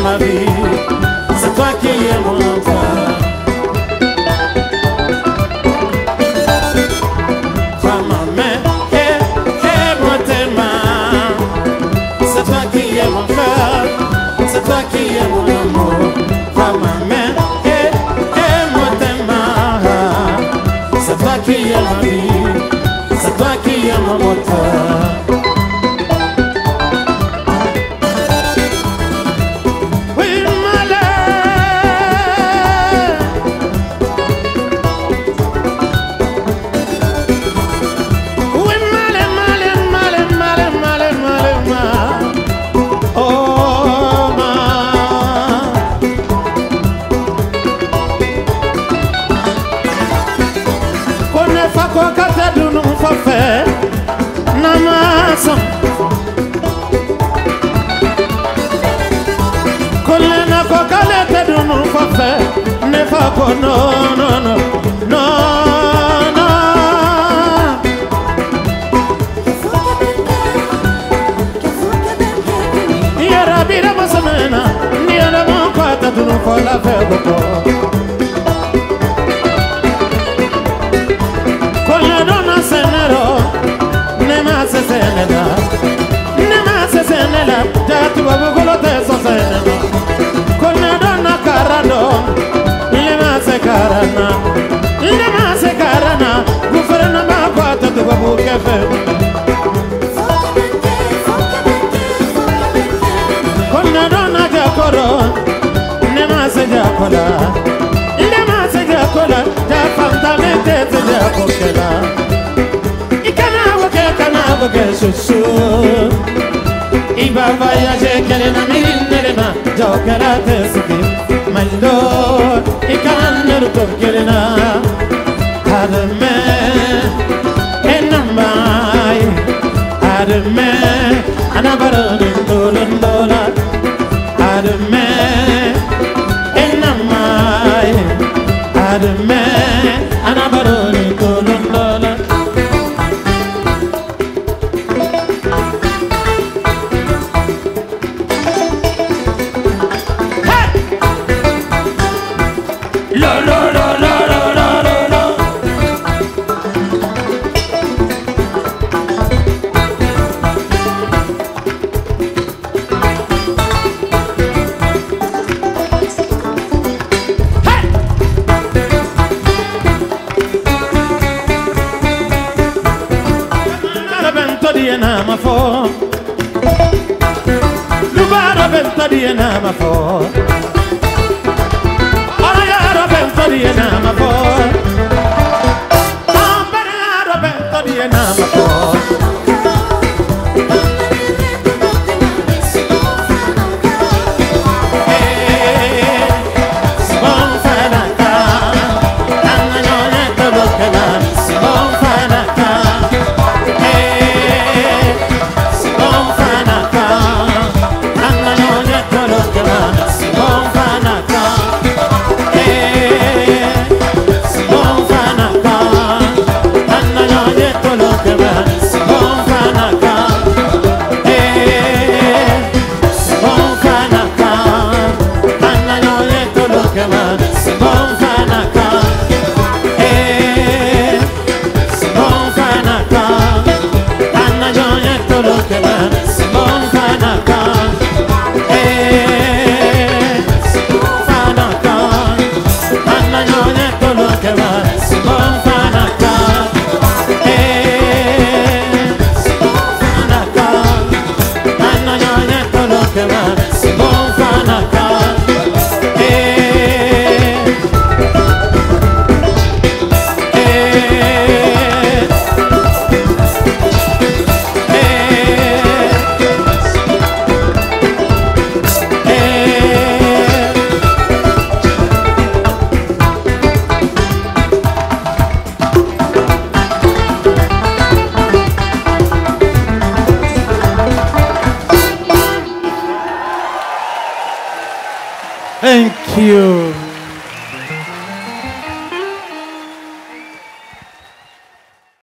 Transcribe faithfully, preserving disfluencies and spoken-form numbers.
ma vie, c'est toi qui es mon emploi. Prends ma main et, et moi tes mains. C'est toi qui es mon cœur, c'est toi qui es mon amour. Prends ma main et, et moi tes mains. C'est toi qui es ma vie, c'est toi qui es mon moteur. Ne fa ko no no no no no. Yara bira masamena ni ana mo kwata tunu ko la fe ko. Ko la dona senero ne ma se senela ne ma se senela ta tu babu ko te so senela. Ko la dona karado karana, lema se karana, gufrana ma kwata tu babu kefe. Kona dona jakoro, lema se jakola, lema se jakola, ja fanta mente se jakokela. Ikana wake kana wake susu, iba voyage kelena minelena, jokera tesiki. Mando, ikan nurut kelena, ademe, enamai, ademe, anabaran dolan dolan, ademe, enamai, ademe, anabaran dolan dolan. Ma for Ora ya Roberto di enama for Ambara Roberto di enama for Thank you.